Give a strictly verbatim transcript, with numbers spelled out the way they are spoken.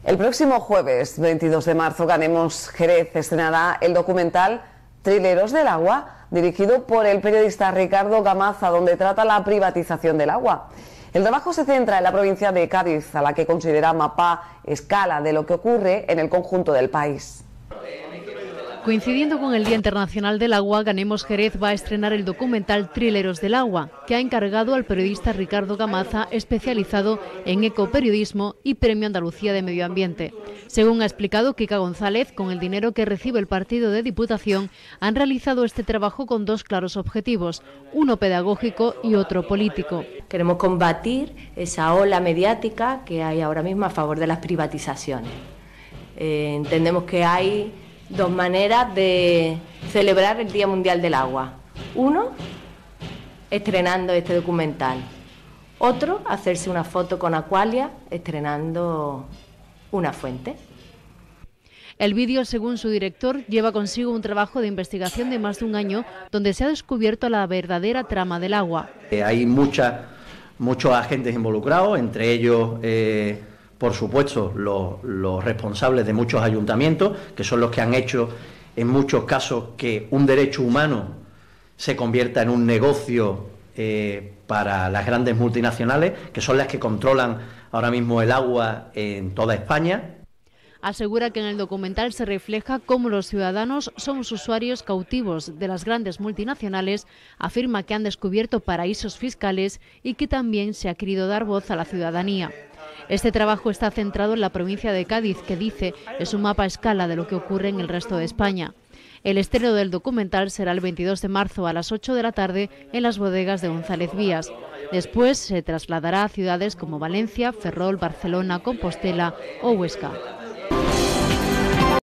El próximo jueves veintidós de marzo, Ganemos Jerez estrenará el documental Trileros del Agua, dirigido por el periodista Ricardo Gamaza, donde trata la privatización del agua. El trabajo se centra en la provincia de Cádiz, a la que considera mapa escala de lo que ocurre en el conjunto del país. Coincidiendo con el Día Internacional del Agua, Ganemos Jerez va a estrenar el documental Trileros del Agua, que ha encargado al periodista Ricardo Gamaza, especializado en ecoperiodismo y Premio Andalucía de Medio Ambiente. Según ha explicado Kika González, con el dinero que recibe el partido de Diputación, han realizado este trabajo con dos claros objetivos, uno pedagógico y otro político. Queremos combatir esa ola mediática que hay ahora mismo a favor de las privatizaciones. Eh, entendemos que hay dos maneras de celebrar el Día Mundial del Agua. Uno, estrenando este documental. Otro, hacerse una foto con Aqualia estrenando una fuente. El vídeo, según su director, lleva consigo un trabajo de investigación de más de un año donde se ha descubierto la verdadera trama del agua. Eh, hay mucha, muchos agentes involucrados, entre ellos Eh, por supuesto, los, los responsables de muchos ayuntamientos, que son los que han hecho en muchos casos que un derecho humano se convierta en un negocio eh, para las grandes multinacionales, que son las que controlan ahora mismo el agua en toda España. Asegura que en el documental se refleja cómo los ciudadanos somos usuarios cautivos de las grandes multinacionales, afirma que han descubierto paraísos fiscales y que también se ha querido dar voz a la ciudadanía. Este trabajo está centrado en la provincia de Cádiz, que dice es un mapa a escala de lo que ocurre en el resto de España. El estreno del documental será el veintidós de marzo a las ocho de la tarde en las bodegas de González Vías. Después se trasladará a ciudades como Valencia, Ferrol, Barcelona, Compostela o Huesca.